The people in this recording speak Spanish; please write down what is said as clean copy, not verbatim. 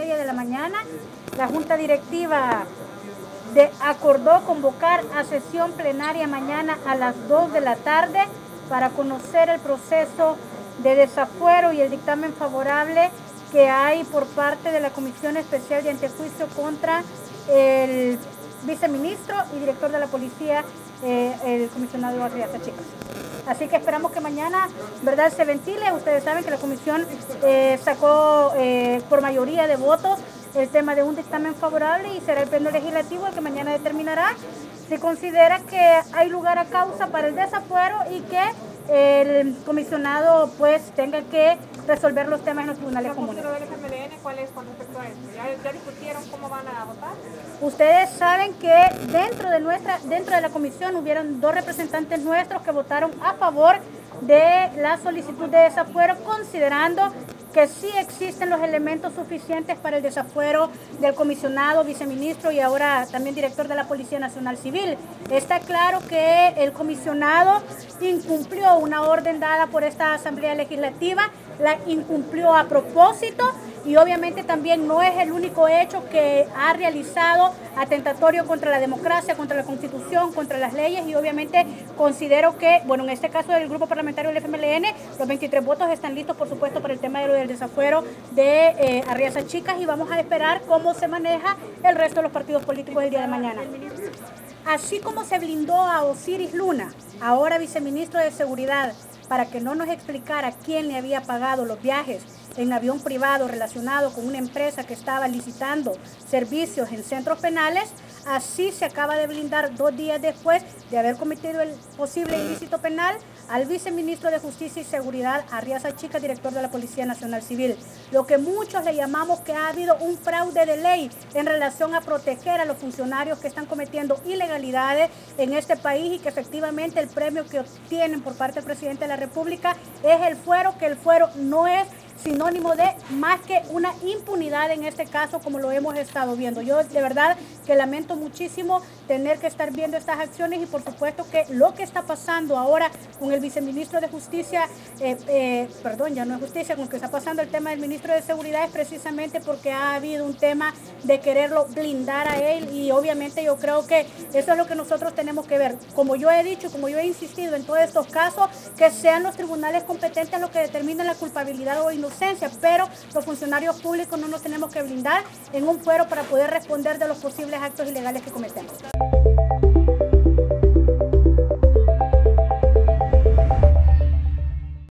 9:30 de la mañana. La Junta Directiva acordó convocar a sesión plenaria mañana a las 2 de la tarde para conocer el proceso de desafuero y el dictamen favorable que hay por parte de la Comisión Especial de Antejuicio contra el viceministro y director de la policía, el comisionado Arriaza Chicas. Así que esperamos que mañana, ¿verdad?, se ventile. Ustedes saben que la comisión sacó por mayoría de votos el tema de un dictamen favorable y será el pleno legislativo el que mañana determinará si considera que hay lugar a causa para el desafuero y que el comisionado pues tenga que resolver los temas en los tribunales comunes. ¿La postura del FMLN cuál es con respecto a esto? ¿Ya discutieron cómo van a votar? Ustedes saben que dentro de la comisión hubieron 2 representantes nuestros que votaron a favor de la solicitud de desafuero, considerando que sí existen los elementos suficientes para el desafuero del comisionado, viceministro y ahora también director de la Policía Nacional Civil. Está claro que el comisionado incumplió una orden dada por esta Asamblea Legislativa, la incumplió a propósito y obviamente también no es el único hecho que ha realizado atentatorio contra la democracia, contra la Constitución, contra las leyes y obviamente considero que, bueno, en este caso del grupo parlamentario del FMLN, los 23 votos están listos, por supuesto, para el tema de lo del desafuero de Arriaza Chicas y vamos a esperar cómo se maneja el resto de los partidos políticos el día de mañana. Así como se blindó a Osiris Luna, ahora viceministro de Seguridad, para que no nos explicara quién le había pagado los viajes en avión privado relacionado con una empresa que estaba licitando servicios en centros penales, así se acaba de blindar 2 días después de haber cometido el posible ilícito penal al viceministro de Justicia y Seguridad, Arriaza Chicas, director de la Policía Nacional Civil. Lo que muchos le llamamos que ha habido un fraude de ley en relación a proteger a los funcionarios que están cometiendo ilegalidades en este país y que efectivamente el premio que obtienen por parte del presidente de la República es el fuero, que el fuero no es sinónimo de más que una impunidad en este caso, como lo hemos estado viendo. Yo de verdad que lamento muchísimo tener que estar viendo estas acciones y por supuesto que lo que está pasando ahora con el viceministro de Justicia, ya no es Justicia, con lo que está pasando el tema del ministro de Seguridad es precisamente porque ha habido un tema de quererlo blindar a él y obviamente yo creo que eso es lo que nosotros tenemos que ver. Como yo he dicho, como yo he insistido en todos estos casos, que sean los tribunales competentes los que determinen la culpabilidad o inocencia, pero los funcionarios públicos no nos tenemos que blindar en un fuero para poder responder de los posibles actos ilegales que cometemos.